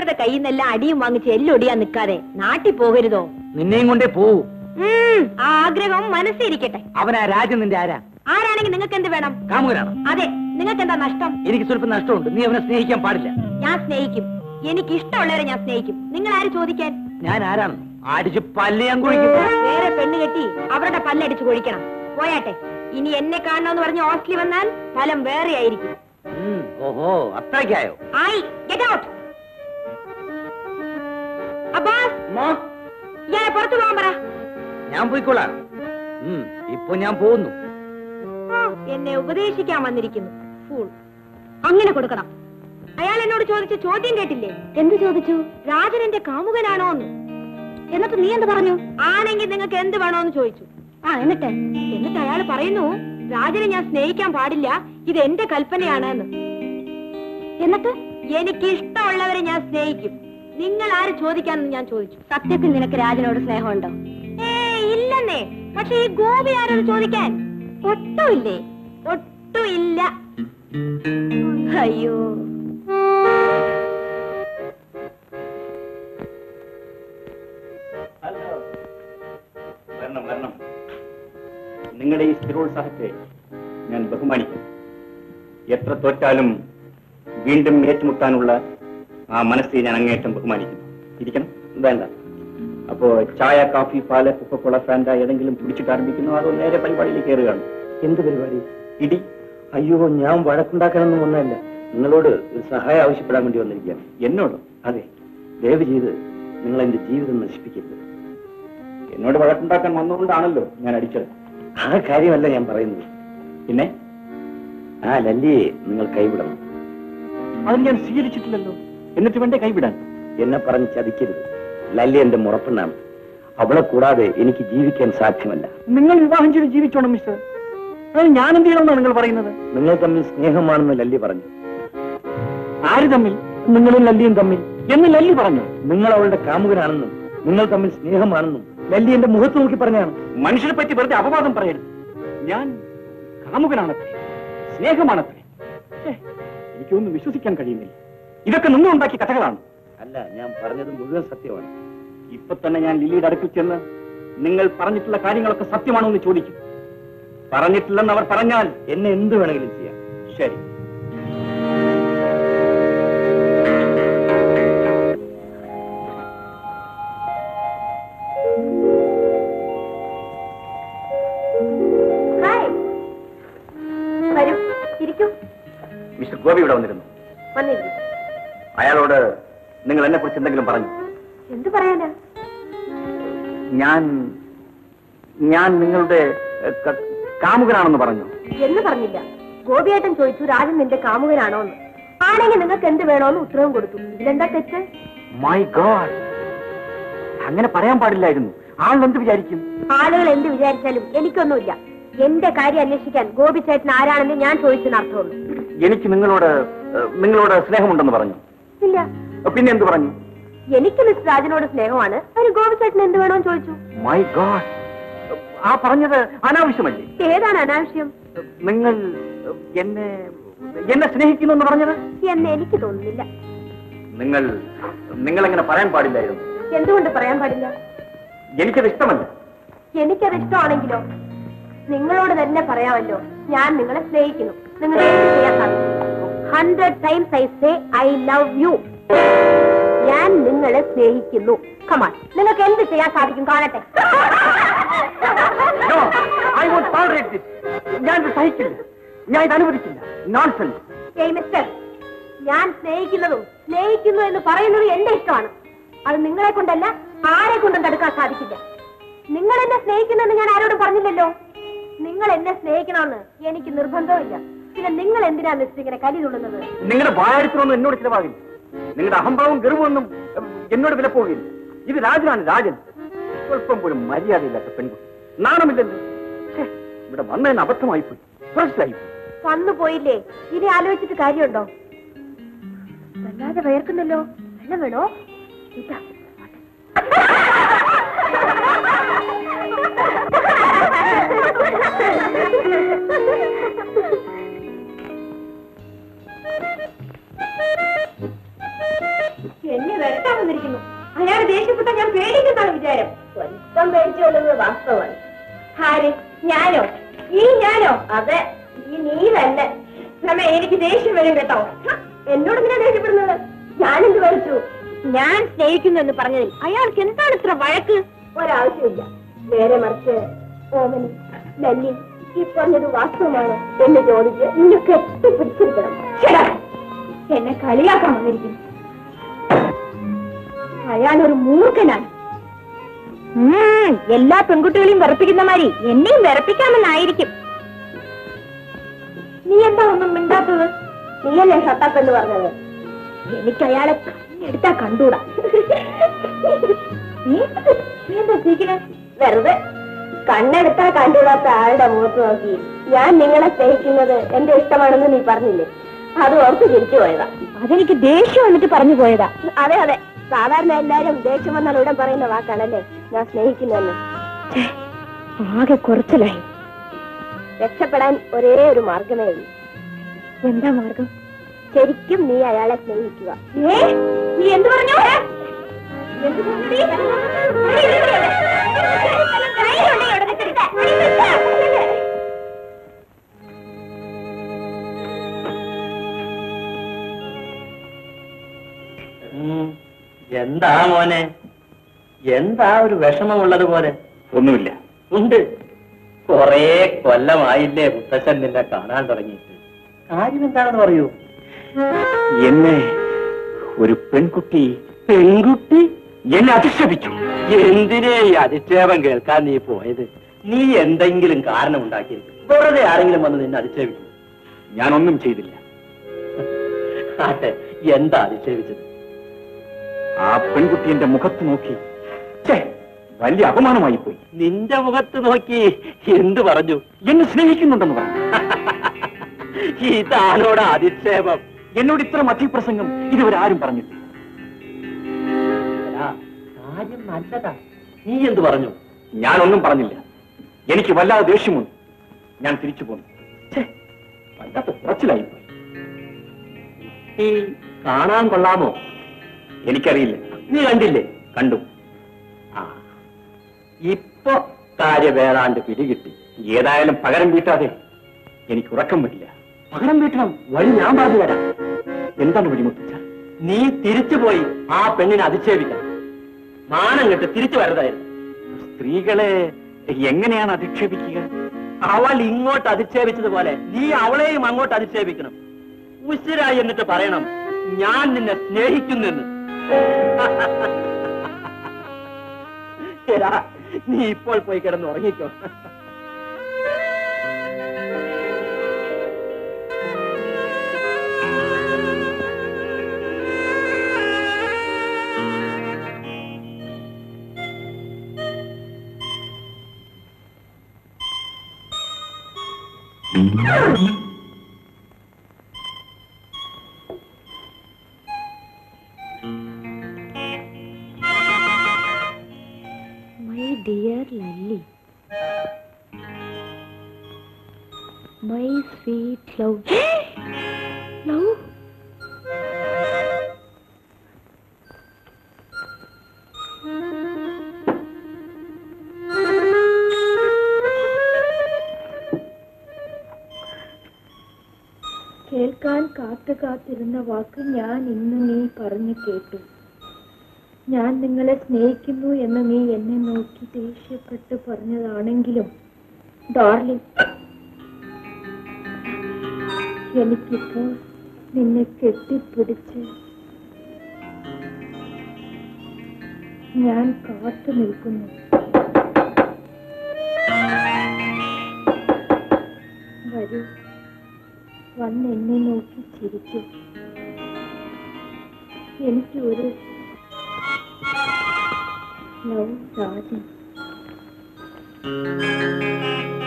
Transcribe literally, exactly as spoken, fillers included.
മറ്റുള്ളവരുടെ കയ്യിൽ നിന്നെല്ലാം അടിയും വാങ്ങിച്ച് എല്ലൊടിയാൻ നിൽക്കാതെ നാട്ടിൽ പോകരുതോ? നിന്നെയും കൊണ്ടേ പോവൂ. ആ ആഗ്രഹം മനസ്സിരിക്കട്ടെ. അവനാ രാജൻ നിന്റെ ആരാ? ആരാണെങ്കിൽ നിങ്ങൾക്ക് എന്ത് വേണം? കാമുകനാണ്. അതെ, നിങ്ങൾക്ക് എന്താ നഷ്ടം? എനിക്ക് സ്വല്പം നഷ്ടമുണ്ട്. നീ അവനെ സ്നേഹിക്കാൻ പാടില്ല. ഞാൻ സ്നേഹിക്കും. എനിക്ക് ഇഷ്ടമുള്ളവരെ ഞാൻ സ്നേഹിക്കും. നിങ്ങൾ ആര് ചോദിക്കാൻ? ഞാൻ ആരാണ്? അടിച്ച് പല്ല് ഞാൻ കുഴിക്കും. വേറെ പെണ്ണ് കെട്ടി അവരുടെ പല്ലടിച്ച് കൊഴിക്കണം. പോയാട്ടെ. ഇനി എന്നെ കാണണമെന്ന് പറഞ്ഞ് ഹോസ്റ്റലിൽ വന്നാൽ ഫലം വേറെ ആയിരിക്കും. ഓഹോ, അത്രയ്ക്കായോ? ആയി. Get out. അബ്ബാസ്, ഇയാളെ പുറത്തു പോകാൻ പറ. ഞാൻ പോയിക്കോളാം. ഇപ്പൊ ഞാൻ പോകുന്നു. എന്നെ ഉപദേശിക്കാൻ വന്നിരിക്കുന്നു. ഫൂൾ. അങ്ങനെ കൊടുക്കണം. അയാൾ എന്നോട് ചോദിച്ച ചോദ്യം കേട്ടില്ലേ? എന്ത് ചോദിച്ചു? രാജൻ എന്റെ കാമുകനാണോ എന്ന്. എന്നിട്ട് നീ എന്ത് പറഞ്ഞു? ആണെങ്കിൽ നിങ്ങൾക്ക് എന്ത് വേണോന്ന് ചോദിച്ചു. ആ എന്നിട്ട് എന്നിട്ട് അയാൾ പറയുന്നു രാജനെ ഞാൻ സ്നേഹിക്കാൻ പാടില്ല, ഇത് എന്റെ കൽപ്പനയാണ് എന്ന്. എന്നിട്ട് എനിക്ക് ഇഷ്ടമുള്ളവരെ ഞാൻ സ്നേഹിക്കും. നിങ്ങൾ ആര് ചോദിക്കാനെന്ന് ഞാൻ ചോദിച്ചു. സത്യത്തിൽ നിനക്ക് രാജനോട് സ്നേഹമുണ്ടോ? ഏ ഇല്ലെന്നേ. പക്ഷെ ഈ ഗോപി ആരോട് ചോദിക്കാൻ? ഒട്ടുമില്ലേ? ഒട്ടുമില്ല. അയ്യോ, വരണം വരണം. നിങ്ങളുടെ ഈ സ്ഥിരോത്സാഹത്തെ ഞാൻ ബഹുമാനിക്കുന്നു. എത്ര തോറ്റാലും വീണ്ടും ഏറ്റുമുട്ടാനുള്ള ആ മനസ്സിനെ ഞാൻ അങ്ങേയറ്റം ബഹുമാനിക്കുന്നു. ഇരിക്കണം. വേണ്ട. അപ്പോ ചായ, കാഫി, പാല്, കൊക്കക്കോള, ഫാൻഡ ഏതെങ്കിലും കുടിച്ചിട്ട് ആരംഭിക്കുന്നു, അതോ നേരെ പരിപാടിയിലേക്ക് കയറുകയാണ്? എന്ത് പരിപാടി? ഇടി? അയ്യോ, ഞാൻ വഴക്കുണ്ടാക്കാനൊന്നും ഒന്നല്ല. നിങ്ങളോട് ഒരു സഹായം ആവശ്യപ്പെടാൻ വേണ്ടി വന്നിരിക്കുകയാണ്. എന്നോട്? അതെ. ദയവ് ചെയ്ത് നിങ്ങൾ എന്റെ ജീവിതം നശിപ്പിക്കരുത്. എന്നോട് വഴക്കുണ്ടാക്കാൻ വന്നുകൊണ്ടാണല്ലോ ഞാൻ അടിച്ചത്. ആ കാര്യമല്ല ഞാൻ പറയുന്നത്. പിന്നെ ആ ലല്ലിയെ നിങ്ങൾ കൈവിടണം. അത് ഞാൻ സ്വീകരിച്ചിട്ടില്ലല്ലോ. എന്നിട്ട് വേണ്ടേ കൈവിടാൻ? എന്നെ പറഞ്ഞ് ചതിക്കരുത്. ലല്ലി എന്റെ മുറപ്പെണ്ണാണ്. അവളെ കൂടാതെ എനിക്ക് ജീവിക്കാൻ സാധ്യമല്ല. നിങ്ങൾ വിവാഹം ചെയ്ത് ജീവിച്ചോണം മിസ്റ്റർ. അത് ഞാൻ എന്ത് ചെയ്യണമെന്നാണ് നിങ്ങൾ പറയുന്നത്? നിങ്ങൾ തമ്മിൽ സ്നേഹമാണെന്ന് ലല്ലി പറഞ്ഞു. ആര് തമ്മിൽ? നിങ്ങളും ലല്ലിയും തമ്മിൽ എന്ന് ലല്ലി പറഞ്ഞു. നിങ്ങൾ അവളുടെ കാമുകനാണെന്നും നിങ്ങൾ തമ്മിൽ സ്നേഹമാണെന്നും ലല്ലി എന്റെ മുഖത്ത് നോക്കി പറഞ്ഞാണ്. മനുഷ്യനെ പറ്റി വെറുതെ അപവാദം പറയരുത്. ഞാൻ കാമുകനാണത്രേ, സ്നേഹമാണത്രേ. എനിക്കൊന്നും വിശ്വസിക്കാൻ കഴിയുന്നില്ല. ഇതൊക്കെ നിന്നുണ്ടാക്കിയ കഥകളാണ്. അല്ല, ഞാൻ പറഞ്ഞത് മുഴുവൻ സത്യമാണ്. ഇപ്പൊ തന്നെ ഞാൻ ലില്ലിയുടെ അടുക്കിൽ ചെന്ന് നിങ്ങൾ പറഞ്ഞിട്ടുള്ള കാര്യങ്ങളൊക്കെ സത്യമാണോ എന്ന് ചോദിക്കും. പറഞ്ഞിട്ടില്ലെന്ന് അവർ പറഞ്ഞാൽ എന്നെ എന്ത് വേണമെങ്കിലും ചെയ്യാം. ശരി. മിസ്റ്റർ ഗോപി ഇവിടെ വന്നിരുന്നു. അയാളോട് നിങ്ങൾ എന്നെ കുറിച്ച് എന്തെങ്കിലും പറഞ്ഞു? എന്ത് പറയാനാ? ഞാൻ ഞാൻ നിങ്ങളുടെ കാമുകനാണെന്ന് പറഞ്ഞു. എന്ന് പറഞ്ഞില്ല. ഗോപിയേട്ടൻ ചോദിച്ചു രാജൻ നിന്റെ കാമുകനാണോ എന്ന്. ആണെങ്കിൽ നിങ്ങൾക്ക് എന്ത് വേണോന്ന് ഉത്തരവും കൊടുത്തു. ഇതിലെന്താ തെറ്റ്? മൈ ഗോഡ്, അങ്ങനെ പറയാൻ പാടില്ലായിരുന്നു. ആളുകൾ എന്ത് വിചാരിക്കും? ആളുകൾ എന്ത് വിചാരിച്ചാലും എനിക്കൊന്നുമില്ല. എന്റെ കാര്യം അന്വേഷിക്കാൻ ഗോപി ചേട്ടൻ ആരാണെന്ന് ഞാൻ ചോദിച്ചെന്ന് അർത്ഥമുള്ളൂ. എനിക്ക് നിങ്ങളോട് നിങ്ങളോട് സ്നേഹമുണ്ടെന്ന് പറഞ്ഞു. ഇല്ല. പിന്നെ എന്ത് പറഞ്ഞു? എനിക്ക് മിസ്റ്റർ രാജനോട് സ്നേഹമാണ്. അതിന് ഗോപി ചേട്ടൻ എന്ത് വേണോന്ന് ചോദിച്ചു. മൈ ഗോഡ്, ആ പറഞ്ഞത് അനാവശ്യമല്ലേ? ഏതാണ് അനാവശ്യം? നിങ്ങൾ എന്നെ എന്നെ സ്നേഹിക്കുന്നു എന്ന് പറഞ്ഞത് എന്ന് എനിക്ക് തോന്നുന്നില്ല. നിങ്ങൾ നിങ്ങൾ എങ്ങനെ പറയാൻ പാടില്ലായിരുന്നു? എന്തുകൊണ്ട് പറയാൻ പാടില്ല? എനിക്കത് ഇഷ്ടമല്ല. എനിക്കത് ഇഷ്ടമാണെങ്കിലോ നിങ്ങളോട് തന്നെ പറയാമല്ലോ, ഞാൻ നിങ്ങളെ സ്നേഹിക്കുന്നു. നിങ്ങൾ എന്ത് ചെയ്യാൻ സാധിക്കും? Hundred times I say I love you. ഞാൻ നിങ്ങളെ സ്നേഹിക്കുന്നു. കമാൺ, നിങ്ങൾക്ക് എന്ത് ചെയ്യാൻ സാധിക്കും? കാണട്ടെ. ഞാൻ സഹിക്കില്ല, ഞാൻ ഇത് അനുവദിക്കില്ല. നോൺസെൻസ്. ഏയ് മിസ്റ്റർ, ഞാൻ സ്നേഹിക്കുന്നതും സ്നേഹിക്കുന്നു എന്ന് പറയുന്നത് എന്റെ ഇഷ്ടമാണ്. അത് നിങ്ങളെ കൊണ്ടല്ല, ആരെ കൊണ്ടും തടുക്കാൻ സാധിക്കില്ല. നിങ്ങൾ എന്നെ സ്നേഹിക്കുന്നെന്ന് ഞാൻ ആരോടും പറഞ്ഞില്ലല്ലോ. നിങ്ങൾ എന്നെ സ്നേഹിക്കണമെന്ന് എനിക്ക് നിർബന്ധമില്ല. പിന്നെ നിങ്ങൾ എന്തിനാ മിസ്റ്റർ ഇങ്ങനെ കലി തുള്ളുന്നത്? നിങ്ങളുടെ വായടിച്ചൊന്നും എന്നോട് ചിലവാകില്ല. നിങ്ങളുടെ അഹംഭാവം ഗർവമൊന്നും എന്നോട് വില പോകില്ല. ഇത് രാജനാണ്, രാജൻ. സ്വല്പം പോലും മര്യാദയില്ലാത്ത പെൺകുട്ടി. നാണമില്ലല്ലോ. ഇവിടെ വന്നതിന് അബദ്ധമായിപ്പോയി, പ്രശ്നമായിപ്പോയി. വന്നു പോയില്ലേ, ഇനി ആലോചിച്ചിട്ട് കാര്യമുണ്ടോ? വല്ലാതെ വയർക്കുന്നല്ലോ. വെള്ളം വേണോ? ഇതാ. എന്നെ വന്നിരിക്കുന്നു. അയാൾ ദേഷ്യപ്പെട്ട ഞാൻ പേടിക്കുന്നതാണ് വിചാരം. സ്വന്തം പേടിച്ചുകൊള്ളുന്നത് വാസ്തവമാണ്. ആര്? ഞാനോ? ഈ ഞാനോ? അതെ, ഈ നീ തന്നെ. രമേ, എനിക്ക് ദേഷ്യം വരും കേട്ടോ. എന്നോട് ഇങ്ങനെ ദേഷ്യപ്പെടുന്നത്? ഞാനെന്ത് വരച്ചു? ഞാൻ സ്നേഹിക്കുന്നു എന്ന് പറഞ്ഞതിൽ അയാൾക്ക് എന്താണ് ഇത്ര വഴക്ക്? ഒരാവശ്യമില്ല. നേരെ മറിച്ച് ഓമനി, ലല്ലി, ഈ പറഞ്ഞത് വാസ്തവമാണോ എന്ന് ചോദിച്ച് നിന്നെ കെട്ടിപ്പിടിച്ചിരിക്കണം. എന്നെ കളിയാക്കാൻ വന്നിരിക്കുന്നു. അയാളൊരു മൂർഖനാണ്. എല്ലാ പെൺകുട്ടികളെയും വിറപ്പിക്കുന്ന മാതിരി എന്നെയും വിറപ്പിക്കാമെന്നായിരിക്കും. നീ എന്താ ഒന്നും മിണ്ടാത്തത്? നീയല്ലേ ഷട്ടപ്പെന്ന് പറഞ്ഞത്? എനിക്ക് അയാളെ കണ്ണെടുത്താ കണ്ടൂടാ. നീ എന്താ ചിരിക്കണേ? വെറുതെ കണ്ണെടുത്താ കണ്ടുകൂടാത്ത ആളുടെ മുഖത്ത് നോക്കി ഞാൻ നിങ്ങളെ സ്നേഹിക്കുന്നത് എന്റെ ഇഷ്ടമാണെന്ന് നീ പറഞ്ഞില്ലേ? അത് ഓർത്ത് ചിരിച്ചു പോയതാ. അതെനിക്ക് ദേഷ്യം വന്നിട്ട് പറഞ്ഞു പോയതാ. അതെ അതെ, സാധാരണ എല്ലാരും ദേഷ്യം വന്നാൽ ഉടൻ പറയുന്ന വാക്കാണല്ലേ ഞാൻ സ്നേഹിക്കുന്നെന്ന്. ആകെ കുറച്ചിലായി. രക്ഷപ്പെടാൻ ഒരേ ഒരു മാർഗമേ ഉള്ളൂ. എന്താ മാർഗം? ശരിക്കും നീ അയാളെ സ്നേഹിക്കുക. നീ എന്ത് പറഞ്ഞു? എന്താ മോനെ, എന്താ ഒരു വിഷമമുള്ളത് പോലെ? ഒന്നുമില്ല. ഉണ്ട്. കൊറേ കൊല്ലമായില്ലേ മുത്തച്ഛൻ നിന്നെ കാണാൻ തുടങ്ങിയിട്ട്. കാര്യം എന്താണെന്ന് പറയൂ. എന്നെ ഒരു പെൺകുട്ടി പെൺകുട്ടി എന്നെ അധിക്ഷേപിച്ചു. എന്തിനേ ഈ അധിക്ഷേപം കേൾക്കാൻ നീ പോയത്? നീ എന്തെങ്കിലും കാരണം ഉണ്ടാക്കിയിരിക്കും. വെറുതെ ആരെങ്കിലും വന്ന് നിന്നെ അധിക്ഷേപിക്കും? ഞാനൊന്നും ചെയ്തില്ല. അതെ, എന്താ അധിക്ഷേപിച്ചത്? ആ പെൺകുട്ടി എന്റെ മുഖത്ത് നോക്കി വലിയ അപമാനമായി പോയി. നിന്റെ മുഖത്ത് നോക്കി എന്ത് പറഞ്ഞു? എന്നെ സ്നേഹിക്കുന്നുണ്ടെന്ന് പറഞ്ഞു. ഇതാണോട് അധിക്ഷേപം? എന്നോട് ഇത്ര മധ്യപ്രസംഗം ഇതുവരെ ആരും പറഞ്ഞിട്ടില്ല. കാര്യം നല്ലതാ. നീ എന്ത് പറഞ്ഞു? ഞാനൊന്നും പറഞ്ഞില്ല. എനിക്ക് വല്ലാതെ ദേഷ്യമുണ്ട്. ഞാൻ തിരിച്ചു പോന്നു. വല്ലാത്ത കുറച്ചിലായി പോയി. നീ കാണാൻ കൊള്ളാമോ? എനിക്കറിയില്ല. നീ കണ്ടില്ലേ? കണ്ടു. ആ, ഇപ്പൊ കാര്യം ഏതാണ്ട് പിടികിട്ടി. ഏതായാലും പകരം വീട്ടാതെ എനിക്ക് ഉറക്കം വരില്ല. പകരം വീട്ടണം. വഴി ഞാൻ പറഞ്ഞു തരാം. എന്താണ് വഴിമുട്ടിച്ച? നീ തിരിച്ചു പോയി ആ പെണ്ണിനെ അധിക്ഷേപിക്കണം. മാനം കെട്ട് തിരിച്ചു വരതായിരുന്നു. സ്ത്രീകളെ എങ്ങനെയാണ് അധിക്ഷേപിക്കുക? അവൾ ഇങ്ങോട്ട് അധിക്ഷേപിച്ചതുപോലെ നീ അവളെയും അങ്ങോട്ട് അധിക്ഷേപിക്കണം. ഉശിരായി എന്നിട്ട് പറയണം, ഞാൻ നിന്നെ സ്നേഹിക്കുന്നെന്ന്. നീ ഇപ്പോൾ പോയി കിടന്ന് ഉറങ്ങിക്കോ. My dear Lally, my sweet love. Love? കേൾക്കാൻ കാത്തു കാത്തിരുന്ന വാക്ക് ഞാൻ ഇന്ന് നീ പറഞ്ഞു കേട്ടു. ഞാൻ നിങ്ങളെ സ്നേഹിക്കുന്നു എന്ന് നീ എന്നെ നോക്കി ദേഷ്യപ്പെട്ട് പറഞ്ഞതാണെങ്കിലും ഡാർലിംഗ്, എനിക്കിപ്പോൾ നിന്നെ കെട്ടിപ്പിടിച്ച് ഞാൻ കാത്തു നിൽക്കുന്നു. വരൂ, വന്ന് എന്നെ നോക്കി ചിരിക്കൂ. എനിക്ക് ഒരു ലവ് രാജൻ.